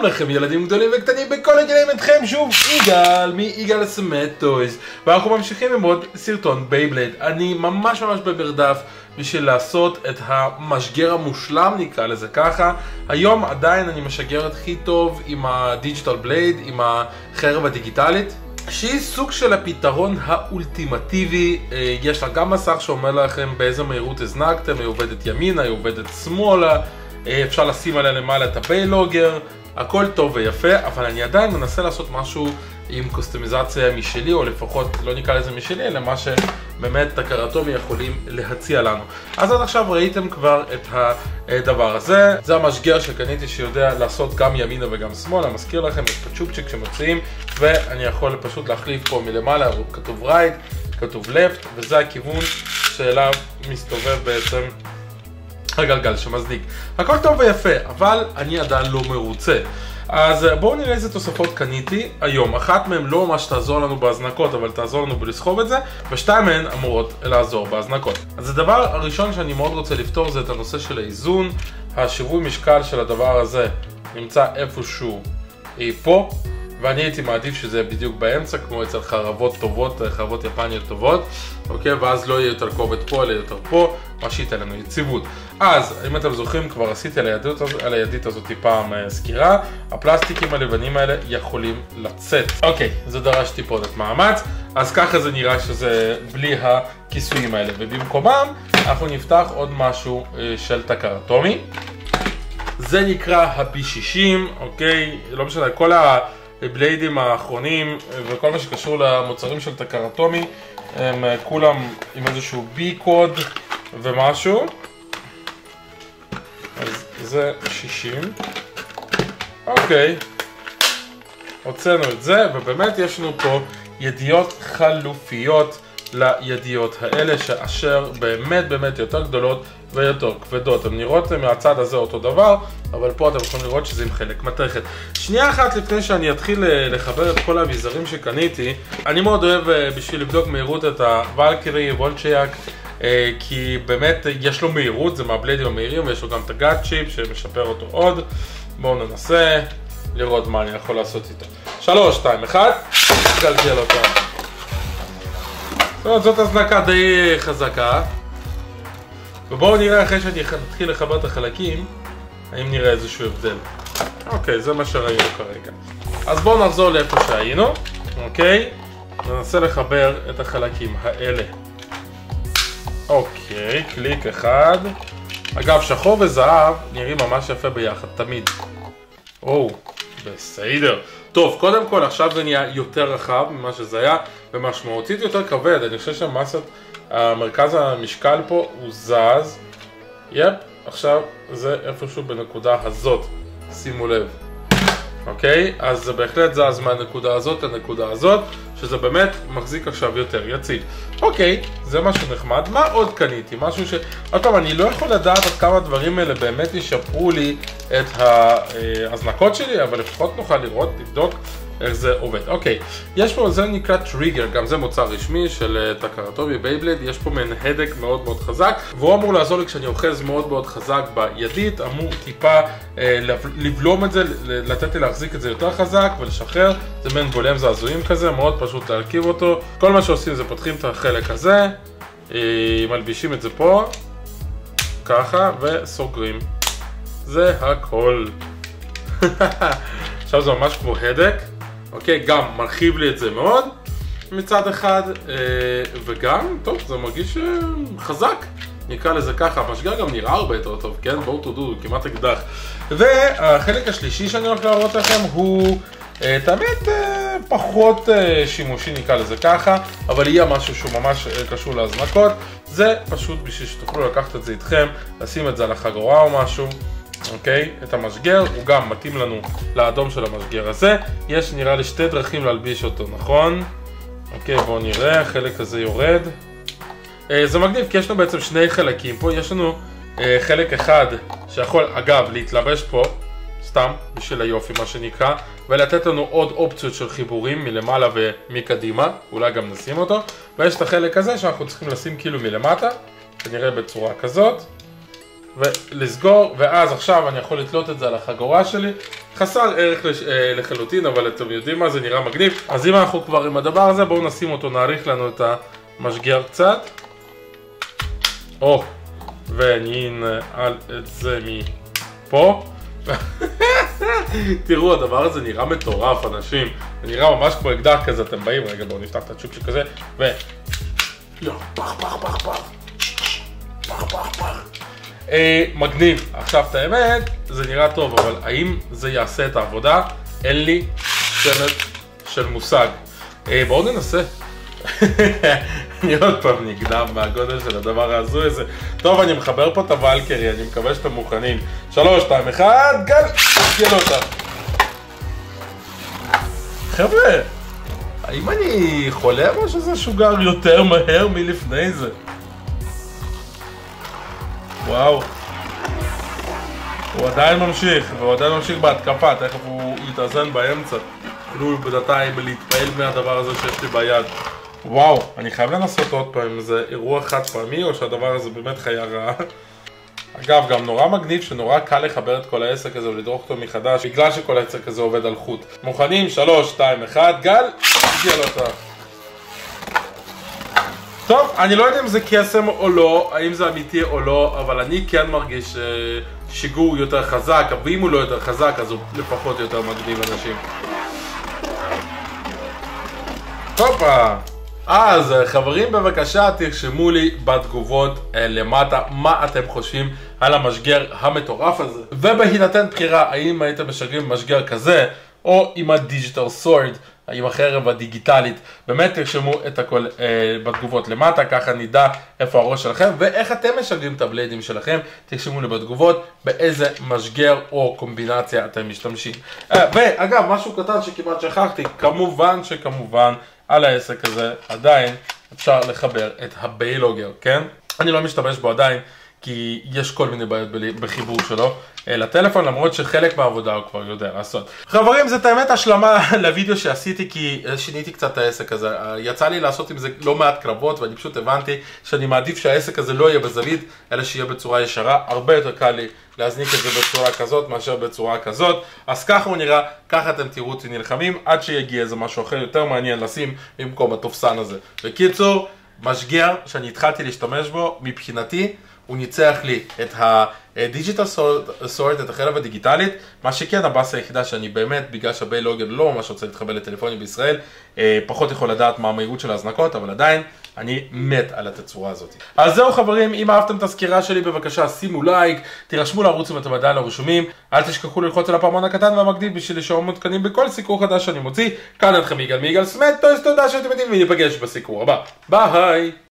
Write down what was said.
לכם ילדים גדולים וקטנים בכל הגילאים, אתכם שוב יגאל מיגאל סמט טויז, ואנחנו ממשיכים עם עוד סרטון בייבלייד. אני ממש במרדף בשביל לעשות את המשגר המושלם, נקרא לזה ככה. היום עדיין אני משגר את הכי טוב עם הדיג'יטל בלייד, עם החרב הדיגיטלית, שהיא סוג של הפתרון האולטימטיבי. יש לה גם מסך שאומר לכם באיזה מהירות הזנקתם, היא עובדת ימינה, היא עובדת שמאלה, אפשר לשים עליה למעלה את הביילוגר, הכל טוב ויפה, אבל אני עדיין מנסה לעשות משהו עם קוסטומיזציה משלי, או לפחות לא נקרא לזה משלי, אלא מה שבאמת טקרטומי יכולים להציע לנו. אז עד עכשיו ראיתם כבר את הדבר הזה. זה המשגר שקניתי שיודע לעשות גם ימינה וגם שמאלה. מזכיר לכם, יש פה צ'ופצ'יק שמוציאים, ואני יכול פשוט להחליף פה מלמעלה, כתוב right, כתוב left, וזה הכיוון שאליו מסתובב בעצם הגלגל שמזניק. הכל טוב ויפה, אבל אני עדיין לא מרוצה. אז בואו נראה איזה תוספות קניתי היום. אחת מהן לא ממש תעזור לנו בהזנקות, אבל תעזור לנו בלסחוב את זה, ושתיים מהן אמורות לעזור בהזנקות. אז הדבר הראשון שאני מאוד רוצה לפתור זה את הנושא של האיזון. השיווי משקל של הדבר הזה נמצא איפשהו פה, ואני הייתי מעדיף שזה בדיוק באמצע, כמו אצל חרבות טובות, חרבות יפניות טובות, אוקיי? ואז לא יהיה יותר כובד פה, אלא יותר פה, מה שייתן לנו יציבות. אז, אם אתם זוכרים, כבר עשיתי על הידית הזאת פעם סקירה, הפלסטיקים הלבנים האלה יכולים לצאת. אוקיי, זה דרש טיפונת מאמץ, אז ככה זה נראה שזה בלי הכיסויים האלה, ובמקומם אנחנו נפתח עוד משהו של טקרטומי. זה נקרא ה-B60, אוקיי? לא משנה, כל הבליידים האחרונים וכל מה שקשור למוצרים של טקרטומי הם כולם עם איזשהו B-קוד ומשהו. אז זה 60. אוקיי, הוצאנו את זה, ובאמת יש לנו פה ידיות חלופיות לידיות האלה, שאשר באמת יותר גדולות ויותר כבדות. הן נראות מהצד הזה אותו דבר, אבל פה אתם יכולים לראות שזה עם חלק מתכת. שנייה אחת לפני שאני אתחיל לחבר את כל האביזרים שקניתי, אני מאוד אוהב בשביל לבדוק מהירות את הוולקירי וולצ'יאק, כי באמת יש לו מהירות, זה מהבליידים המהירים, ויש לו גם את הגאט צ'יפ שמשפר אותו עוד. בואו ננסה לראות מה אני יכול לעשות איתו. 3, 2, 1, גלגל אותה. זאת הזנקה די חזקה, ובואו נראה אחרי שאני אתחיל לחבר את החלקים, האם נראה איזשהו הבדל. אוקיי, זה מה שראינו כרגע. אז בואו נחזור לאיפה שהיינו, אוקיי? ננסה לחבר את החלקים האלה. אוקיי, קליק אחד. אגב, שחור וזהב נראים ממש יפה ביחד, תמיד. בסדר. טוב, קודם כל עכשיו זה נהיה יותר רחב ממה שזה היה, ומשמעותית יותר כבד. אני חושב שמסת המרכז המשקל פה הוא זז. עכשיו זה איפשהו בנקודה הזאת, שימו לב. אוקיי, אז זה בהחלט זז מהנקודה הזאת לנקודה הזאת, שזה באמת מחזיק עכשיו יותר יציב. אוקיי, זה משהו נחמד. מה עוד קניתי? משהו עוד פעם, אני לא יכול לדעת עד כמה הדברים האלה באמת ישפרו לי את ההזנקות שלי, אבל לפחות נוכל לראות, לבדוק איך זה עובד. אוקיי, יש פה, זה נקרא טריגר, גם זה מוצר רשמי של טקרטומי בייבלייד. יש פה מעין הדק מאוד חזק, והוא אמור לעזור לי כשאני אוחז מאוד חזק בידית, אמור טיפה לבלום את זה, לתת לי להחזיק את זה יותר חזק ולשחרר. זה מעין בולם זעזועים כזה, מאוד פשוט להרכיב אותו. כל מה שעושים זה פותחים את החלק הזה, מלבישים את זה פה, ככה, וסוגרים. זה הכל. עכשיו זה ממש כמו הדק. אוקיי, גם מרחיב לי את זה מאוד מצד אחד, וגם, טוב, זה מרגיש חזק, נקרא לזה ככה. המשגר גם נראה הרבה יותר טוב, כן? בואו תודו, כמעט אקדח. והחלק השלישי שאני הולך להראות לכם הוא תמיד פחות שימושי, נקרא לזה ככה, אבל יהיה משהו שהוא ממש קשור להזנקות. זה פשוט בשביל שתוכלו לקחת את זה איתכם, לשים את זה על החגורה או משהו. אוקיי, את המשגר, הוא גם מתאים לנו לאדום של המשגר הזה. יש נראה לי שתי דרכים להלביש אותו, נכון? אוקיי, בואו נראה, החלק הזה יורד. זה מגניב, כי יש לנו בעצם שני חלקים פה. יש לנו חלק אחד שיכול, אגב, להתלבש פה, סתם, בשביל היופי מה שנקרא, ולתת לנו עוד אופציות של חיבורים מלמעלה ומקדימה, אולי גם נשים אותו. ויש את החלק הזה שאנחנו צריכים לשים כאילו מלמטה, שנראה בצורה כזאת. ולסגור, ואז עכשיו אני יכול לתלות את זה על החגורה שלי. חסר ערך לחלוטין, אבל אתם יודעים מה, זה נראה מגניב. אז אם אנחנו כבר עם הדבר הזה, בואו נשים אותו, נעריך לנו את המשגר קצת. ואני נעל את זה מפה. תראו, הדבר הזה נראה מטורף, אנשים. זה נראה ממש כמו אקדח כזה, אתם באים, רגע בואו נפתח את הצ'ופצ'יק כזה, פח פח פח פח. פח פח פח. מגניב. עכשיו את האמת, זה נראה טוב, אבל האם זה יעשה את העבודה? אין לי שמץ של מושג. בואו ננסה. אני עוד פעם נגנב מהגודל של הדבר ההזוי הזה. טוב, אני מחבר פה את הוולקרי, אני מקווה שאתם מוכנים. 3, 2, 1, גל! תגיע אותה. חבר'ה, האם אני חולם או שזה שוגר יותר מהר מלפני זה? וואו. הוא עדיין ממשיך, והוא עדיין ממשיך בהתקפה, תכף הוא יתאזן באמצע. כאילו בינתיים להתפעל מהדבר הזה שיש לי ביד. וואו, אני חייב לנסות עוד פעם אם זה אירוע חד פעמי או שהדבר הזה באמת חיה רעה. אגב, גם נורא מגניב שנורא קל לחבר את כל העסק הזה ולדרוך אותו מחדש בגלל שכל העסק הזה עובד על חוט. מוכנים? 3, 2, 1, גל! הגיע לו. טוב, אני לא יודע אם זה קסם או לא, האם זה אמיתי או לא, אבל אני כן מרגיש שיגור יותר חזק, ואם הוא לא יותר חזק אז הוא לפחות יותר מגניב אנשים. הופה! אז חברים, בבקשה תרשמו לי בתגובות למטה מה אתם חושבים על המשגר המטורף הזה, ובהינתן בחירה האם הייתם משגרים משגר כזה או עם הדיג'יטל סורד, עם החרב הדיגיטלית. באמת תרשמו את הכל בתגובות למטה, ככה נדע איפה הראש שלכם ואיך אתם משגרים את הבליידים שלכם. תרשמו לי בתגובות באיזה משגר או קומבינציה אתם משתמשים. ואגב, משהו קטן שכמעט שכחתי, כמובן על העסק הזה עדיין אפשר לחבר את הביילוגר, כן? אני לא משתמש בו עדיין כי יש כל מיני בעיות בחיבור שלו לטלפון, למרות שחלק מהעבודה הוא כבר יודע לעשות. חברים, זאת האמת השלמה לוידאו שעשיתי כי שיניתי קצת את העסק הזה. יצא לי לעשות עם זה לא מעט קרבות ואני פשוט הבנתי שאני מעדיף שהעסק הזה לא יהיה בזווית אלא שיהיה בצורה ישרה. הרבה יותר קל לי להזניק את זה בצורה כזאת מאשר בצורה כזאת. אז ככה הוא נראה, ככה אתם תראו אותי נלחמים עד שיגיע איזה משהו אחר יותר מעניין לשים במקום התופסן הזה. בקיצור, משגר שאני התחלתי להשתמש בו, מבחינתי הוא ניצח לי את הדיג'יטל סורד, את החרב הדיגיטלית. מה שכן, הבאסה היחידה שאני באמת, בגלל שהביילוגר לא ממש רוצה להתחבר לטלפונים בישראל, פחות יכול לדעת מה המהירות של ההזנקות, אבל עדיין אני מת על התצורה הזאת. אז זהו חברים, אם אהבתם את הסקירה שלי בבקשה שימו לייק, תירשמו לערוץ אם אתם עדיין לא רשומים, אל תשכחו ללחוץ על הפעמון הקטן והמגניב בשביל להישאר מעודכנים בכל סיקור חדש שאני מוציא. כאן אתכם יגאל מיגאל סמט, תודה שאתם איתי וניפגש בסיקור הבא. ביי!